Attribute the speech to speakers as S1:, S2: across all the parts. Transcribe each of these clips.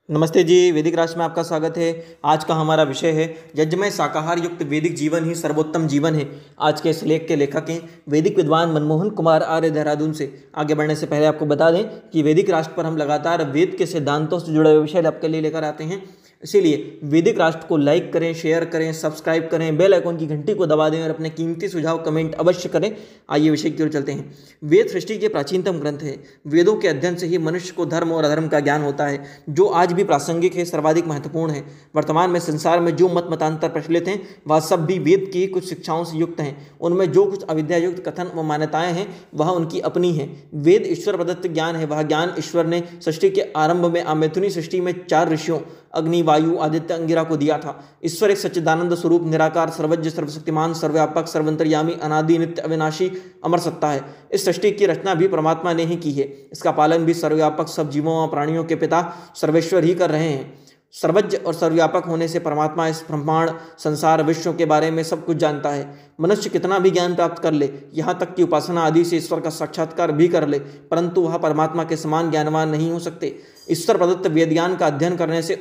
S1: नमस्ते जी। वैदिक राष्ट्र में आपका स्वागत है। आज का हमारा विषय है यज्ञमय शाकाहार युक्त वैदिक जीवन ही सर्वोत्तम जीवन है। आज के इस लेख के लेखक हैं वैदिक विद्वान मनमोहन कुमार आर्य, देहरादून से। आगे बढ़ने से पहले आपको बता दें कि वैदिक राष्ट्र पर हम लगातार वेद के सिद्धांतों से जुड़े हुए विषय आपके लिए लेकर आते हैं। इसीलिए वैदिक राष्ट्र को लाइक करें, शेयर करें, सब्सक्राइब करें, बेल आइकॉन की घंटी को दबा दें और अपने कीमती सुझाव कमेंट अवश्य करें। आइए विषय की ओर चलते हैं। वेद सृष्टि के प्राचीनतम ग्रंथ है। वेदों के अध्ययन से ही मनुष्य को धर्म और अधर्म का ज्ञान होता है, जो आज भी प्रासंगिक है, सर्वाधिक महत्वपूर्ण है। वर्तमान में संसार में जो मत मतांतर प्रचलित हैं वह सब भी वेद की कुछ शिक्षाओं से युक्त हैं। उनमें जो कुछ अविद्या युक्त कथन व मान्यताएं हैं वह उनकी अपनी हैं। वेद ईश्वर प्रदत्त ज्ञान है। वह ज्ञान ईश्वर ने सृष्टि के आरंभ में अमैथुनी सृष्टि में 4 ऋषियों अग्नि, वायु, आदित्य, अंगिरा को दिया था। ईश्वर एक सच्चिदानंद स्वरूप, निराकार, सर्वज्ञ, सर्वशक्तिमान, सर्वव्यापक, सर्वंतर्यामी, अनादि, नित्य, अविनाशी, अमर सत्ता है। इस सृष्टि की रचना भी परमात्मा ने ही की है। इसका पालन भी सर्वव्यापक सब जीवों और प्राणियों के पिता सर्वेश्वर ही कर रहे हैं। सर्वज्ञ और सर्वव्यापक होने से परमात्मा इस ब्रह्मांड, संसार, विश्व के बारे में सब कुछ जानता है। मनुष्य कितना भी ज्ञान प्राप्त कर ले, यहाँ तक कि उपासना आदि से ईश्वर का साक्षात्कार भी कर ले, परंतु वह परमात्मा के समान ज्ञानवान नहीं हो सकते। ईश्वर प्रदत्त वेद ज्ञान का अध्ययन करने से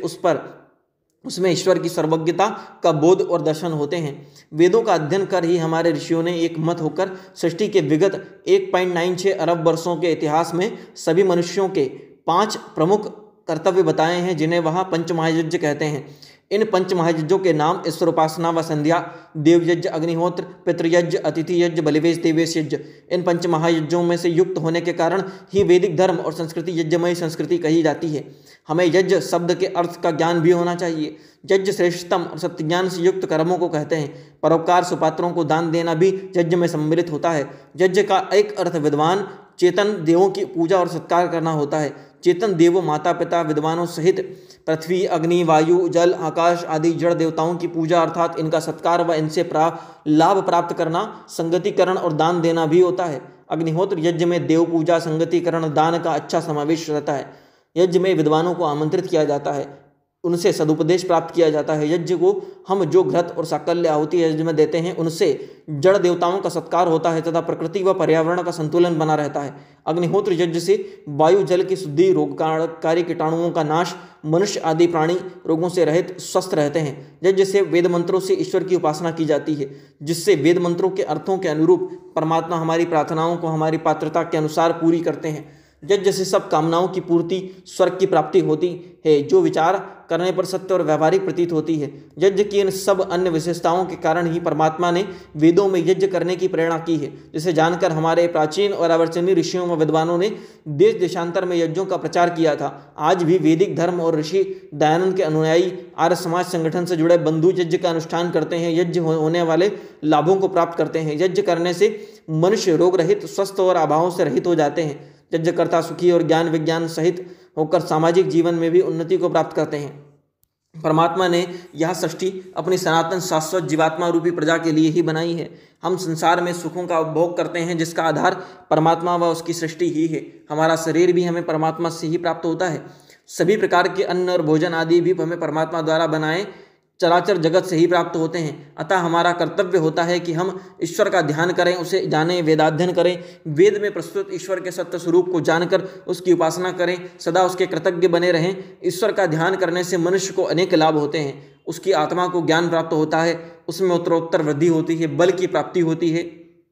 S1: उसमें ईश्वर की सर्वज्ञता का बोध और दर्शन होते हैं। वेदों का अध्ययन कर ही हमारे ऋषियों ने एक मत होकर सृष्टि के विगत 1.96 अरब वर्षों के इतिहास में सभी मनुष्यों के 5 प्रमुख कर्तव्य बताए हैं, जिन्हें वह पंचमहायज्ञ कहते हैं। इन पंचमहायज्ञों के नाम ईश्वर उपासना व संध्या, देवयज्ञ, अग्निहोत्र, पितृयज्ञ, अतिथि यज्ञ, बलिवेश, देवेश यज्ञ। इन पंचमहायज्ञों में से युक्त होने के कारण ही वैदिक धर्म और संस्कृति यज्ञमयी संस्कृति कही जाती है। हमें यज्ञ शब्द के अर्थ का ज्ञान भी होना चाहिए। यज्ञ श्रेष्ठतम और सत्यज्ञान से युक्त कर्मों को कहते हैं। परोपकार, सुपात्रों को दान देना भी यज्ञ में सम्मिलित होता है। यज्ञ का एक अर्थ विद्वान चेतन देवों की पूजा और सत्कार करना होता है। चेतन देवों, माता पिता, विद्वानों सहित पृथ्वी, अग्नि, वायु, जल, आकाश आदि जड़ देवताओं की पूजा अर्थात इनका सत्कार व इनसे लाभ प्राप्त करना, संगतिकरण और दान देना भी होता है। अग्निहोत्र यज्ञ में देव पूजा, संगतिकरण, दान का अच्छा समावेश रहता है। यज्ञ में विद्वानों को आमंत्रित किया जाता है, उनसे सदुपदेश प्राप्त किया जाता है। यज्ञ को हम जो घृत और साकल्य आहुति यज्ञ में देते हैं, उनसे जड़ देवताओं का सत्कार होता है तथा प्रकृति व पर्यावरण का संतुलन बना रहता है। अग्निहोत्र यज्ञ से वायु, जल की शुद्धि, रोगकारी कीटाणुओं का नाश, मनुष्य आदि प्राणी रोगों से रहित स्वस्थ रहते हैं। यज्ञ से वेद मंत्रों से ईश्वर की उपासना की जाती है, जिससे वेद मंत्रों के अर्थों के अनुरूप परमात्मा हमारी प्रार्थनाओं को हमारी पात्रता के अनुसार पूरी करते हैं। यज्ञ से सब कामनाओं की पूर्ति, स्वर्ग की प्राप्ति होती है, जो विचार करने पर सत्य और व्यवहारिक प्रतीत होती है। यज्ञ की इन सब अन्य विशेषताओं के कारण ही परमात्मा ने वेदों में यज्ञ करने की प्रेरणा की है, जिसे जानकर हमारे प्राचीन और अर्वाचीन ऋषियों व विद्वानों ने देश देशांतर में यज्ञों का प्रचार किया था। आज भी वैदिक धर्म और ऋषि दयानंद के अनुयायी आर्य समाज संगठन से जुड़े बंधु यज्ञ का अनुष्ठान करते हैं। यज्ञ होने वाले लाभों को प्राप्त करते हैं। यज्ञ करने से मनुष्य रोग रहित, स्वस्थ और अभावों से रहित हो जाते हैं। यज्ञकर्ता सुखी और ज्ञान विज्ञान सहित होकर सामाजिक जीवन में भी उन्नति को प्राप्त करते हैं। परमात्मा ने यह सृष्टि अपनी सनातन शाश्वत जीवात्मा रूपी प्रजा के लिए ही बनाई है। हम संसार में सुखों का उपभोग करते हैं, जिसका आधार परमात्मा व उसकी सृष्टि ही है। हमारा शरीर भी हमें परमात्मा से ही प्राप्त होता है। सभी प्रकार के अन्न और भोजन आदि भी हमें परमात्मा द्वारा बनाए चराचर जगत से ही प्राप्त होते हैं। अतः हमारा कर्तव्य होता है कि हम ईश्वर का ध्यान करें, उसे जानें, वेदाध्ययन करें, वेद में प्रस्तुत ईश्वर के सत्य स्वरूप को जानकर उसकी उपासना करें, सदा उसके कृतज्ञ बने रहें। ईश्वर का ध्यान करने से मनुष्य को अनेक लाभ होते हैं। उसकी आत्मा को ज्ञान प्राप्त होता है, उसमें उत्तरोत्तर वृद्धि होती है, बल की प्राप्ति होती है,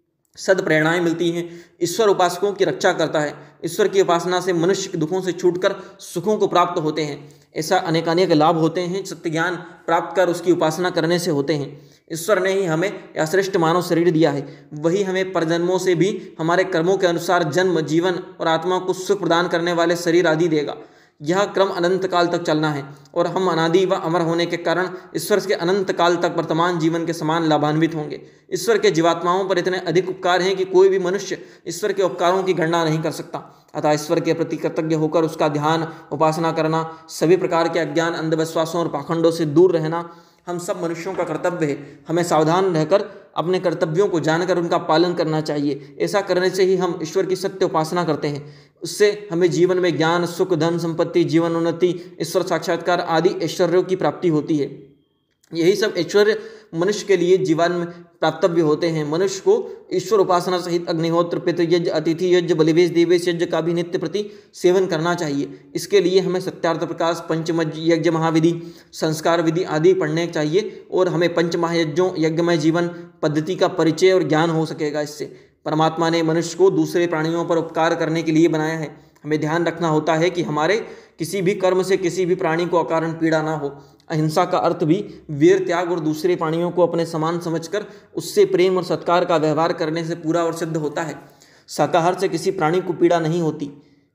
S1: सद प्रेरणाएं मिलती हैं। ईश्वर उपासकों की रक्षा करता है। ईश्वर की उपासना से मनुष्य दुखों से छूटकर सुखों को प्राप्त होते हैं। ऐसा अनेकानेक लाभ होते हैं, सत्य ज्ञान प्राप्त कर उसकी उपासना करने से होते हैं। ईश्वर ने ही हमें यह श्रेष्ठ मानव शरीर दिया है। वही हमें परजन्मों से भी हमारे कर्मों के अनुसार जन्म, जीवन और आत्मा को सुख प्रदान करने वाले शरीर आदि देगा। यह क्रम अनंत काल तक चलना है और हम अनादि व अमर होने के कारण ईश्वर के अनंत काल तक वर्तमान जीवन के समान लाभान्वित होंगे। ईश्वर के जीवात्माओं पर इतने अधिक उपकार हैं कि कोई भी मनुष्य ईश्वर के उपकारों की गणना नहीं कर सकता। अतः ईश्वर के प्रति कृतज्ञ होकर उसका ध्यान, उपासना करना, सभी प्रकार के अज्ञान, अंधविश्वासों और पाखंडों से दूर रहना हम सब मनुष्यों का कर्तव्य है। हमें सावधान रहकर अपने कर्तव्यों को जानकर उनका पालन करना चाहिए। ऐसा करने से ही हम ईश्वर की सत्य उपासना करते हैं। उससे हमें जीवन में ज्ञान, सुख, धन, संपत्ति, जीवन उन्नति, ईश्वर साक्षात्कार आदि ऐश्वर्यों की प्राप्ति होती है। यही सब ऐश्वर्य मनुष्य के लिए जीवन में प्राप्तव्य होते हैं। मनुष्य को ईश्वर उपासना सहित अग्निहोत्र, पितृयज्ञ, अतिथि यज्ञ, बलिवेश, देवेश यज्ञ का भी नित्य प्रति सेवन करना चाहिए। इसके लिए हमें सत्यार्थ प्रकाश, पंचमज यज्ञ, महाविधि, संस्कार विधि आदि पढ़ने चाहिए और हमें पंचमहायज्ञों, यज्ञमय जीवन पद्धति का परिचय और ज्ञान हो सकेगा। इससे परमात्मा ने मनुष्य को दूसरे प्राणियों पर उपकार करने के लिए बनाया है। हमें ध्यान रखना होता है कि हमारे किसी भी कर्म से किसी भी प्राणी को अकारण पीड़ा ना हो। अहिंसा का अर्थ भी वीर त्याग और दूसरे प्राणियों को अपने समान समझकर उससे प्रेम और सत्कार का व्यवहार करने से पूरा और सिद्ध होता है। शाकाहार से किसी प्राणी को पीड़ा नहीं होती,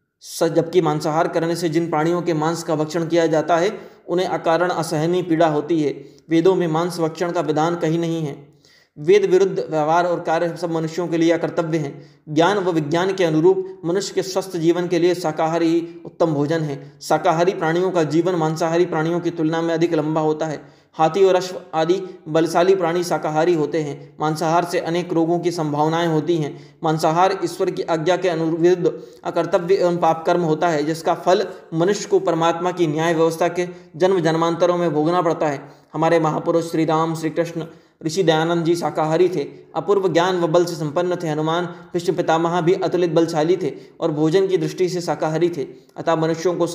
S1: जबकि मांसाहार करने से जिन प्राणियों के मांस का भक्षण किया जाता है उन्हें अकारण असहनीय पीड़ा होती है। वेदों में मांस भक्षण का विधान कहीं नहीं है। वेद विरुद्ध व्यवहार और कार्य सब मनुष्यों के लिए अकर्तव्य हैं। ज्ञान व विज्ञान के अनुरूप मनुष्य के स्वस्थ जीवन के लिए शाकाहारी ही उत्तम भोजन है। शाकाहारी प्राणियों का जीवन मांसाहारी प्राणियों की तुलना में अधिक लंबा होता है। हाथी और अश्व आदि बलशाली प्राणी शाकाहारी होते हैं। मांसाहार से अनेक रोगों की संभावनाएं होती हैं। मांसाहार ईश्वर की आज्ञा के अनुविरुद्ध अकर्तव्य एवं पाप कर्म होता है, जिसका फल मनुष्य को परमात्मा की न्याय व्यवस्था के जन्म जन्मांतरों में भोगना पड़ता है। हमारे महापुरुष श्री राम, श्री कृष्ण, ऋषि दयानंद जी शाकाहारी थे। अपूर्व ज्ञान व बल से संपन्न थे। हनुमान, भीष्म पितामह भी अतुलित बलशाली थे और भोजन की दृष्टि से शाकाहारी थे। अतः मनुष्यों को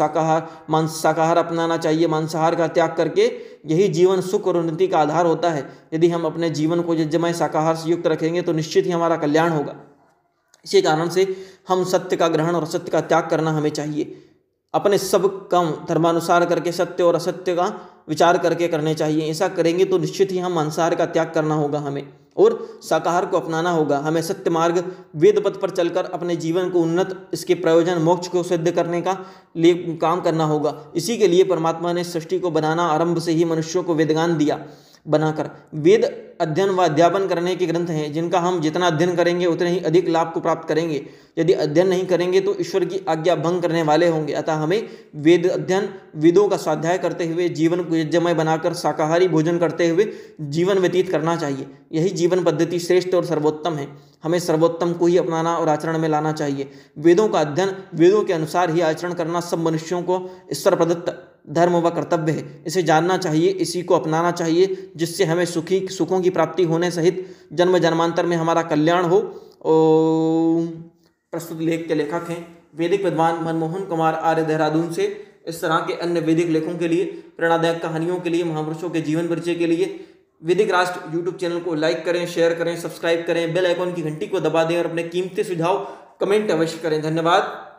S1: शाकाहार अपनाना चाहिए। मांसाहार का त्याग करके यही जीवन सुख और उन्नति का आधार होता है। यदि हम अपने जीवन को यज्ञमय शाकाहार से युक्त रखेंगे तो निश्चित ही हमारा कल्याण होगा। इसी कारण से हम सत्य का ग्रहण और असत्य का त्याग करना हमें चाहिए। अपने सब काम धर्मानुसार करके सत्य और असत्य का विचार करके करने चाहिए। ऐसा करेंगे तो निश्चित ही हम मांसाहार का त्याग करना होगा हमें और शाकाहार को अपनाना होगा। हमें सत्य मार्ग वेद पथ पर चलकर अपने जीवन को उन्नत, इसके प्रयोजन मोक्ष को सिद्ध करने का लिए काम करना होगा। इसी के लिए परमात्मा ने सृष्टि को बनाना आरंभ से ही मनुष्यों को वेदगान दिया बनाकर। वेद अध्ययन व अध्यापन करने के ग्रंथ हैं, जिनका हम जितना अध्ययन करेंगे उतने ही अधिक लाभ को प्राप्त करेंगे। यदि अध्ययन नहीं करेंगे तो ईश्वर की आज्ञा भंग करने वाले होंगे। अतः हमें वेद अध्ययन, वेदों का स्वाध्याय करते हुए जीवन को यज्ञमय बनाकर शाकाहारी भोजन करते हुए जीवन व्यतीत करना चाहिए। यही जीवन पद्धति श्रेष्ठ और सर्वोत्तम है। हमें सर्वोत्तम को ही अपनाना और आचरण में लाना चाहिए। वेदों का अध्ययन, वेदों के अनुसार ही आचरण करना सब मनुष्यों को ईश्वर प्रदत्त धर्म व कर्तव्य है। इसे जानना चाहिए, इसी को अपनाना चाहिए, जिससे हमें सुखों की प्राप्ति होने सहित जन्म जन्मांतर में हमारा कल्याण हो। प्रस्तुत लेख के लेखक हैं वैदिक विद्वान मनमोहन कुमार आर्य, देहरादून से। इस तरह के अन्य वैदिक लेखों के लिए, प्रेरणादायक कहानियों के लिए, महापुरुषों के जीवन परिचय के लिए वैदिक राष्ट्र यूट्यूब चैनल को लाइक करें, शेयर करें, सब्सक्राइब करें, बेल आइकॉन की घंटी को दबा दें और अपने कीमती सुझाव कमेंट अवश्य करें। धन्यवाद।